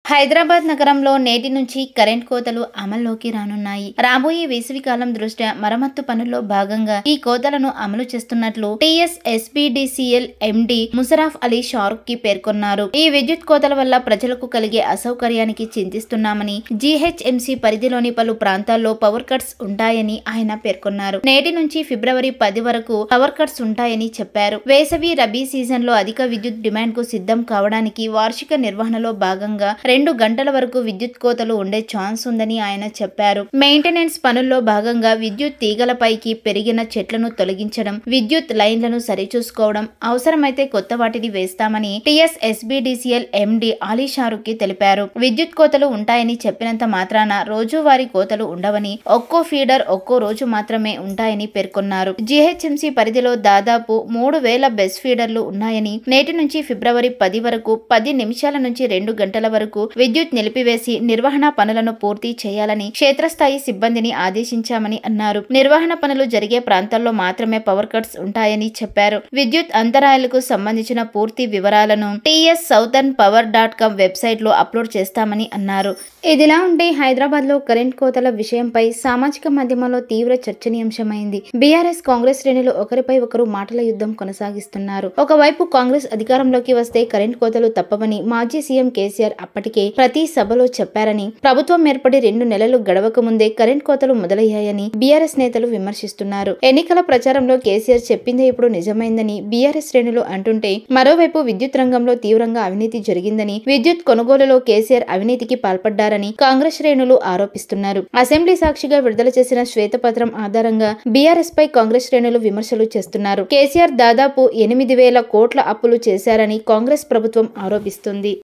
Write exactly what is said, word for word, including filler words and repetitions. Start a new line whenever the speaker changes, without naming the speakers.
హైదరాబాద్ నగరంలో నేటి నుంచి కరెంట్ కోతలు అమల్లోకి రానున్నాయి. రాబోయే వేసవికాలం దృష్ట్యా మరమ్మత్తు పనుల్లో భాగంగా ఈ కోతలను అమలు చేస్తున్నట్లు టీఎస్ఎస్బీడీసీఎల్ ఎండీ ముషర్రఫ్ అలీ షారుఖ్ కి పేర్కొన్నారు. ఈ విద్యుత్ కోతల వల్ల ప్రజలకు కలిగే అసౌకర్యానికి చింతిస్తున్నామని, జీహెచ్ఎంసీ పరిధిలోని పలు ప్రాంతాల్లో పవర్ కట్స్ ఉంటాయని ఆయన పేర్కొన్నారు. నేటి నుంచి ఫిబ్రవరి పది వరకు పవర్ కట్స్ ఉంటాయని చెప్పారు. వేసవి రబీ సీజన్ లో అధిక విద్యుత్ డిమాండ్ కు సిద్ధం కావడానికి వార్షిక నిర్వహణలో భాగంగా రెండు గంటల వరకు విద్యుత్ కోతలు ఉండే ఛాన్స్ ఉందని ఆయన చెప్పారు. మెయింటెనెన్స్ పనుల్లో భాగంగా విద్యుత్ తీగలపైకి పెరిగిన చెట్లను తొలగించడం, విద్యుత్ లైన్లను సరిచూసుకోవడం, అవసరమైతే కొత్త వాటిని వేస్తామని టీఎస్ఎస్బీడీసీఎల్ ఎండీ అలీ షారుఖ్ కి తెలిపారు. విద్యుత్ కోతలు ఉంటాయని చెప్పినంత మాత్రాన రోజువారీ కోతలు ఉండవని, ఒక్కో ఫీడర్ ఒక్కో రోజు మాత్రమే ఉంటాయని పేర్కొన్నారు. జీహెచ్ఎంసీ పరిధిలో దాదాపు మూడు వేల బెస్ ఫీడర్లు ఉన్నాయని, నేటి నుంచి ఫిబ్రవరి పది వరకు పది నిమిషాల నుంచి రెండు గంటల వరకు విద్యుత్ నిలిపివేసి నిర్వహణ పనులను పూర్తి చేయాలని క్షేత్రస్థాయి సిబ్బందిని ఆదేశించామని అన్నారు. నిర్వహణ పనులు జరిగే ప్రాంతాల్లో మాత్రమే పవర్ కట్స్ ఉంటాయని చెప్పారు. విద్యుత్ అంతరాయాలకు సంబంధించిన పూర్తి వివరాలను TS southern power dot com website లో అప్లోడ్ చేస్తామని అన్నారు. ఇదిలా ఉంటే హైదరాబాద్ లో కరెంట్ కోతల విషయంపై సామాజిక మాధ్యమాల్లో తీవ్ర చర్చనీయాంశమైంది. బీఆర్ఎస్ కాంగ్రెస్ శ్రేణులు ఒకరిపై ఒకరు మాటల యుద్ధం కొనసాగిస్తున్నారు. ఒకవైపు కాంగ్రెస్ అధికారంలోకి వస్తే కరెంట్ కోతలు తప్పవని మాజీ సీఎం కేసీఆర్ అప్పటికే ప్రతి సభలో చెప్పారని, ప్రభుత్వం ఏర్పడి రెండు నెలలు గడవక ముందే కరెంట్ కోతలు మొదలయ్యాయని బీఆర్ఎస్ నేతలు విమర్శిస్తున్నారు. ఎన్నికల ప్రచారంలో కేసీఆర్ చెప్పిందే ఇప్పుడు నిజమైందని బీఆర్ఎస్ శ్రేణులు అంటుంటే, మరోవైపు విద్యుత్ రంగంలో తీవ్రంగా అవినీతి జరిగిందని, విద్యుత్ కొనుగోలులో కేసీఆర్ అవినీతికి పాల్పడ్డారని కాంగ్రెస్ శ్రేణులు ఆరోపిస్తున్నారు. అసెంబ్లీ సాక్షిగా విడుదల చేసిన శ్వేతపత్రం ఆధారంగా బీఆర్ఎస్ పై కాంగ్రెస్ శ్రేణులు విమర్శలు చేస్తున్నారు. కేసీఆర్ దాదాపు ఎనిమిది వేల కోట్ల అప్పులు చేశారని కాంగ్రెస్ ప్రభుత్వం ఆరోపిస్తుంది.